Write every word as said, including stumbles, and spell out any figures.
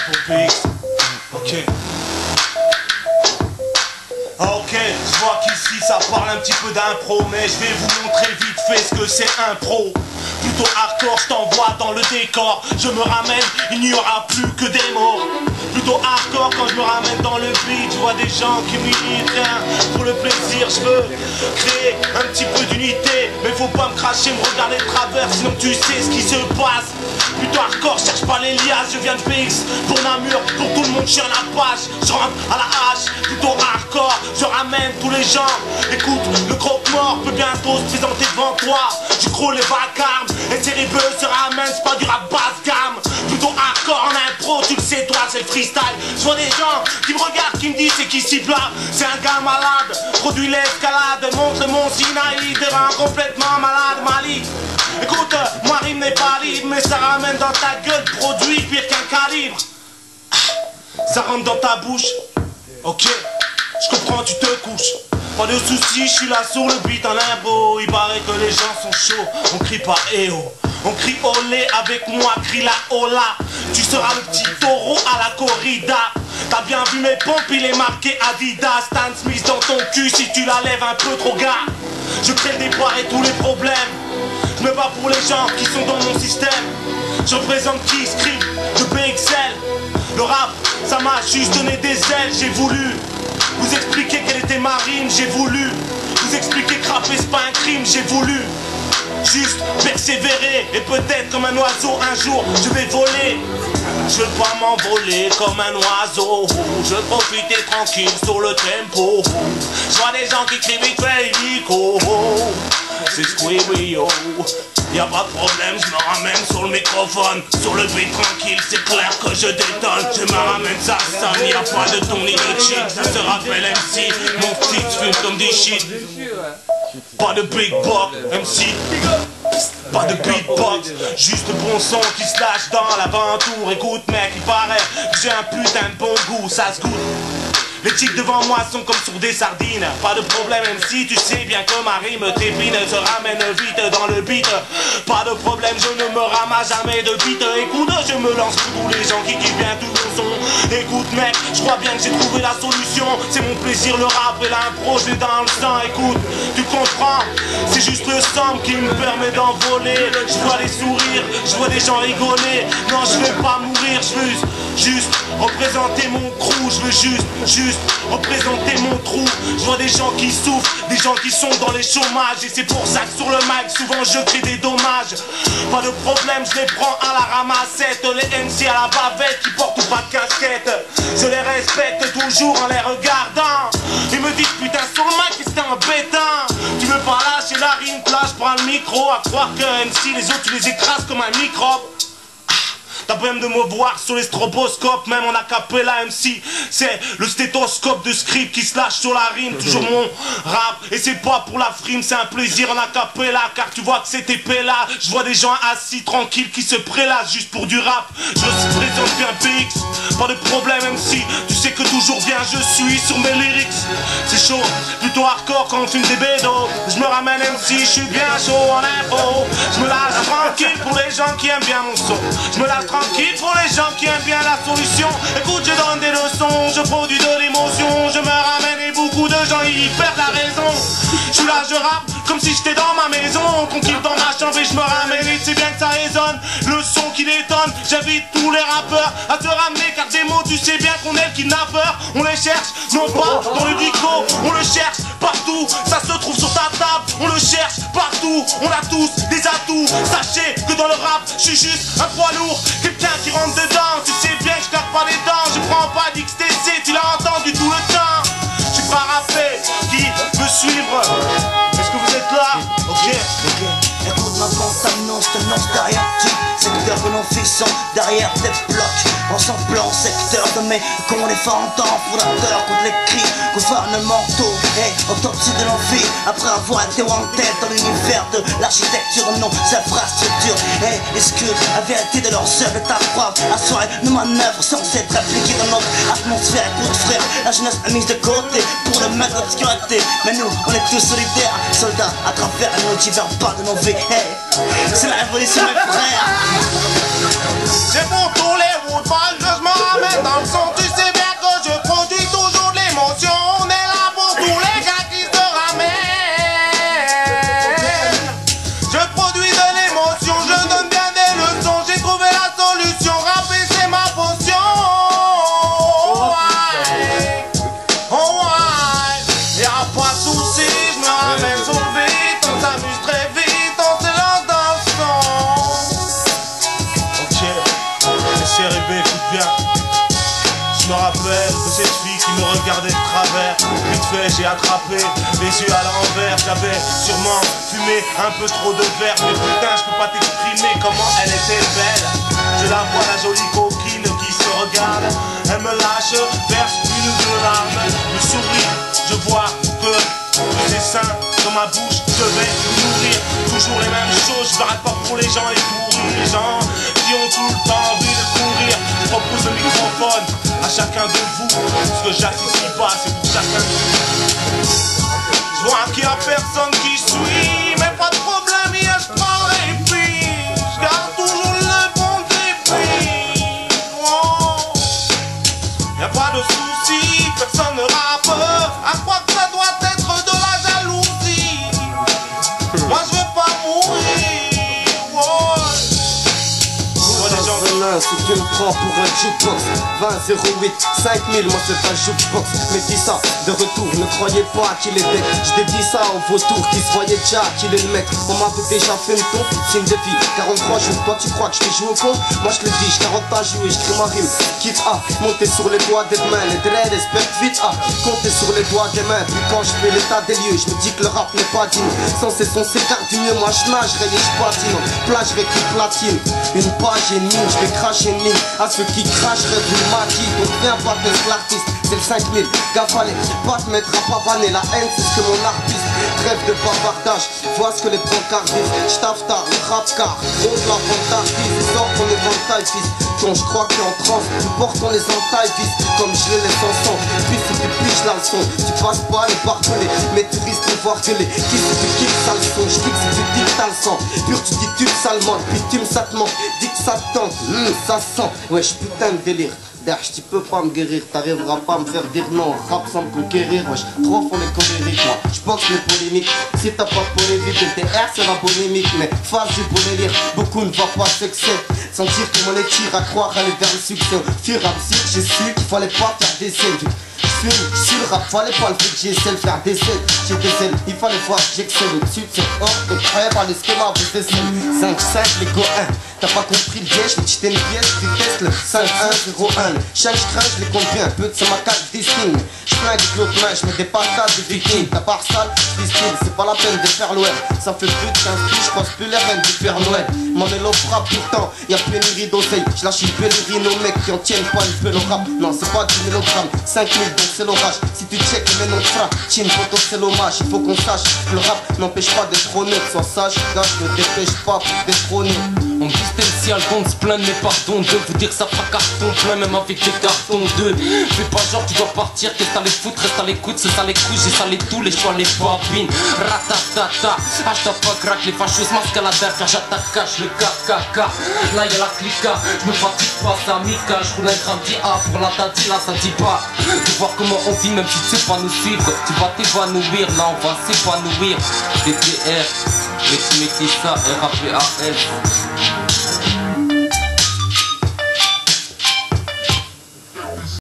pour P X. Ok. Ok, je vois qu'ici ça parle un petit peu d'impro, mais je vais vous montrer vite fait ce que c'est impro. Plutôt hardcore, je t'envoie dans le décor. Je me ramène, il n'y aura plus que des morts. Plutôt hardcore quand je me ramène dans le beat. Je vois des gens qui militent rien pour le plaisir. Je veux créer un petit peu d'unité, mais faut pas me cracher, me regarder de travers, sinon tu sais ce qui se passe. Plutôt hardcore, je cherche pas les liasses. Je viens de P X pour Namur, pour tout le monde, je suis à la page. Je rentre à la hache, plutôt hardcore. Je ramène tous les gens. Écoute, le croque-mort peut bientôt se présenter devant toi. Je croule les vacarmes et terrible se ramène, c'est pas du rap basse gamme. Plutôt hardcore en impro, tu le sais toi, c'est le freestyle. Je vois des gens qui me regardent, qui me disent c'est qui cible là. C'est un gars malade, produit l'escalade, montre mon Sinaï, terrain complètement malade, Mali. Écoute, ma rime n'est pas libre, mais ça ramène dans ta gueule, produit pire qu'un calibre. Ça rentre dans ta bouche, ok, je comprends, tu te couches. Pas de soucis, je suis là sur le beat en limbo. Il paraît que les gens sont chauds, on crie pas eh oh. On crie olé avec moi, crie la hola. Tu seras le petit taureau à la corrida. T'as bien vu mes pompes, il est marqué Adidas. Stan Smith dans ton cul si tu la lèves un peu trop gars. Je crée des poires et tous les problèmes. Je me bats pour les gens qui sont dans mon système. Je représente qui script de P X L. Le rap, ça m'a juste donné des ailes. J'ai voulu vous expliquer quelle était ma rime. J'ai voulu vous expliquer que rapper c'est pas un crime. J'ai voulu juste persévérer. Et peut-être comme un oiseau un jour je vais voler. Je veux pas m'envoler comme un oiseau. Je veux profiter tranquille sur le tempo. Je vois des gens qui crient vite fait Nico. C'est Squibio. Y'a pas de problème, je me ramène sur le microphone. Sur le beat tranquille, c'est clair que je détonne. Je me ramène, ça sonne, y'a pas de ton ni de cheat. Ça se rappelle M C, mon petit fume comme des shit. Pas de big box, M C. Pas de beatbox, juste de bon son qui se lâche dans l'aventure. Écoute mec, il paraît que j'ai un putain de bon goût, ça se goûte. Les chicks devant moi sont comme sur des sardines. Pas de problème même si tu sais bien que ma rime t'épine. Se ramène vite dans le beat. Pas de problème, je ne me ramasse jamais de beat. Écoute, je me lance pour tous les gens qui kiffent bien tout mon son. Écoute mec, je crois bien que j'ai trouvé la solution. C'est mon plaisir, le rap et l'impro, je l'ai dans le sang. Écoute, tu comprends, c'est juste le sang qui me permet d'envoler. Je vois les sourires, je vois des gens rigoler. Non, je veux pas mourir, je veux juste représenter mon crew. Je veux juste, juste représenter mon trou. Je vois des gens qui souffrent, des gens qui sont dans les chômages. Et c'est pour ça que sur le mic souvent je crée des dommages. Pas de problème, je les prends à la ramassette. Les M C à la bavette qui portent pas de casquette. Je les respecte toujours en les regardant. Ils me disent putain sur le mic c'était embêtant. Tu veux pas lâcher la rime, là je prends le micro. À croire que M C les autres tu les écrases comme un microbe. T'as pas même de me voir sur les stroboscopes, même en acapella M C. C'est le stéthoscope de script qui se lâche sur la rime. Toujours mon rap, et c'est pas pour la frime, c'est un plaisir en acapella. Car tu vois que c'est épais là. Je vois des gens assis tranquilles qui se prélassent juste pour du rap. Je représente bien P X, pas de problème M C. Tu sais que toujours bien je suis sur mes lyrics. C'est chaud, plutôt hardcore quand on fume des bédos. Je me ramène M C, je suis bien chaud en impro. Je me lâche tranquille pour les gens qui aiment bien mon son. Je me lâche tranquille pour les gens qui aiment bien la solution. Écoute, je donne des leçons, je produis de l'émotion. Je me ramène et beaucoup de gens y perdent la raison. Je suis là, je rappe comme si j'étais dans ma maison. Tranquille dans ma chambre et je me ramène et c'est bien que ça résonne. Le son qui détonne, j'invite tous les rappeurs à se ramener. Car des mots, tu sais bien qu'on est le kidnappeur. On les cherche, non pas dans le dico. On le cherche partout, ça se trouve sur ta table. On le cherche partout, on a tous des atouts. Sachez que dans le rap, je suis juste un poids lourd. Quelqu'un qui rentre dedans, tu sais bien que je claque pas les dents. Je prends pas d'X T C, tu l'as entendu tout le temps. Je suis pas rappé, qui veut suivre? Est-ce que vous êtes là? Ok, ok. Écoute ma bande t'annonce, t'annonce derrière tu secteur que l'on fixe derrière tes blocs. En sans plan secteur de mes qu'on les fantômes fondateurs contre les cris, gouvernementaux et autopsie de l'envie. Après avoir été en tête dans l'univers de l'architecture, non, c'est infrastructure. Et discute la vérité de leurs œuvres et ta frappe. La soirée, nos manœuvres censées être appliquées dans notre atmosphère. Écoute frère, la jeunesse est mise de côté pour le mettre l'obscurité. Mais nous, on est tous solidaires, soldats à travers nos divers pas de nos vies. Hey, c'est la révolution mes frères. C'est pour tous les routes, je me ramène. bien. Je me rappelle de cette fille qui me regardait de travers. Vite fait j'ai attrapé les yeux à l'envers. J'avais sûrement fumé un peu trop de verre. Mais putain je peux pas t'exprimer comment elle était belle. Je la vois la jolie coquine qui se regarde. Elle me lâche, verse une ou deux larmes. Je souris, je vois que ses seins dans ma bouche, je vais me nourrir. Toujours les mêmes choses, je m'arrête pas pour les gens et pour les gens qui ont tout le temps envie de courir. Je propose le microphone à chacun de vous. Ce que j'associe pas, c'est pour chacun de vous. Je vois qu'il y a personne qui suit, mais pas de problème, hier je prends les filles. Je garde toujours le bon débit. Oh. Y'a pas de soucis, personne ne rappe. À quoi que ça doit être de la jalousie. Moi je veux pas mourir. Oh. Si tu me prends pour un jukebox, vingt zéro huit, cinq mille, moi c'est pas le jukebox. Mais dis ça, de retour, ne croyez pas qu'il est bête. Je t'ai dit ça au vautour qui se voyait déjà qu'il est le mec. On m'avait déjà fait une ton, c'est une défi. quarante-trois jours, toi tu crois que je t'ai joué au con? Moi je le dis, je quarante pas joué, je crie ma rime. Quitte à monter sur les doigts des mains, les dreads respectent vite à compter sur les doigts des mains. Puis quand je fais l'état des lieux, je me dis que le rap n'est pas digne. Sans ces sons s'écarte du mieux, moi je nagerai et je patine. Plagerai qui platine, une page et demie, je vais cracher une ligne à ceux qui cracheraient du maquis. Donc viens pas t'être l'artiste, c'est le cinq mille. Gaffe allez, pas te mettre à pavaner. La haine c'est ce que mon artiste rêve de bavardage. Vois ce que les brancards disent. J'taffe tard, le rap car on de la vantardise. Ils sortent on est ventaille fils. Quand je crois que t'es en transe, tu portes on les entailles fils. Comme je les laisse ensemble, puis si tu piches la leçon. Tu passes pas les barbelés, mais tu risques de voir gueuler. Qui si tu kiffes ça le son, j'kick si tu dis que t'as le sang. Pur tu dis tu ça le manque, puis tu me ça te manque. Dis que ça te tente, mmh, ça sent. Wesh putain de délire. Derch, tu peux pas me guérir, t'arriveras pas à me faire dire non. Rap sans me conquérir, wesh, trop font les colériques, moi. J'boxe les polémiques, si t'as pas de polémique, L T R c'est la polémique, mais facile pour les lire, beaucoup ne voient pas succès. Sentir que mon étire à croire aller vers le succès. Au fur et à mesure, j'ai su qu'il fallait pas faire des scènes. Sur le rap, fallait pas le fait que j'essaie de faire des scènes. J'ai des ailes, il fallait voir que j'excelle au-dessus de cette hors de prêt par les schémas avec des scènes. cinq cinq, les go un. T'as pas compris le piège, mais tu t'es une pièce, tu testes le cinq un zéro un. Chaque crains, je les compte bien, peu de ce ma carte distingue. Je plains avec l'autre main, je mets des patates de vikings. T'as part sale, je distille, c'est pas la peine de faire l'ouest. Ça fait plus de quinze piges, je passe plus les reines du Père Noël. Mon élo frappe pourtant, y'a pénurie d'oseille. Je lâche une pèlerine aux mecs qui en tiennent pas une pelle au rap. Non, c'est pas dix milligrammes, cinq mille donc c'est l'orage. Si tu check les noms de frappe, chin photo c'est l'hommage. Il faut qu'on sache que le rap n'empêche pas d'être honnête. Sois sage, gars, ne dépêche pas pour détrôner. On distancial compte se plaindre mais pardon de vous dire ça fera carton plein même avec des cartons de. Fais pas genre tu dois partir, qu'est-ce que t'as les foutre, reste à l'écoute, c'est ça les couilles, j'ai salé tous les choix, les babines. Ratatata, hashtag pas crack, les fâcheuses masques à la derrière, j'attaque cache le K K K. Là y'a la clica, je me fatigue pas, ça mica, je roule un grand petit A pour la tati, là ça dit pas. De voir comment on vit même si tu sais pas nous suivre, tu vas t'évanouir, là on va s'épanouir. D T R, mais tu m'écris ça, R A P A L.